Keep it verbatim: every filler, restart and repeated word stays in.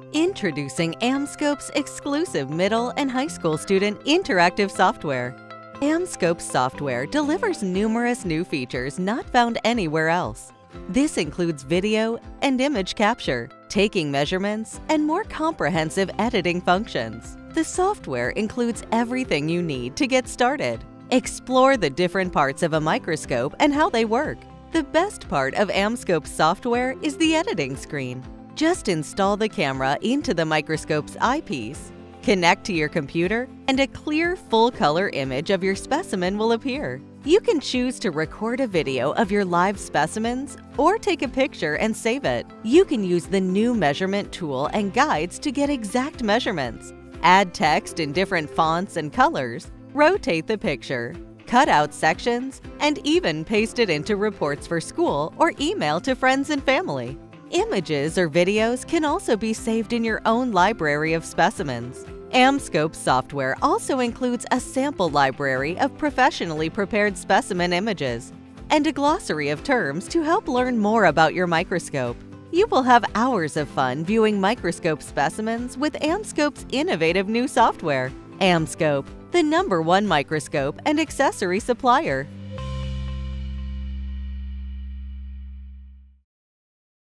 Introducing Amscope's exclusive middle and high school student interactive software. Amscope software delivers numerous new features not found anywhere else. This includes video and image capture, taking measurements, and more comprehensive editing functions. The software includes everything you need to get started. Explore the different parts of a microscope and how they work. The best part of Amscope software is the editing screen. Just install the camera into the microscope's eyepiece, connect to your computer, and a clear, full-color image of your specimen will appear. You can choose to record a video of your live specimens or take a picture and save it. You can use the new measurement tool and guides to get exact measurements, add text in different fonts and colors, rotate the picture, cut out sections, and even paste it into reports for school or email to friends and family. Images or videos can also be saved in your own library of specimens. Amscope software also includes a sample library of professionally prepared specimen images and a glossary of terms to help learn more about your microscope. You will have hours of fun viewing microscope specimens with Amscope's innovative new software. Amscope, the number one microscope and accessory supplier.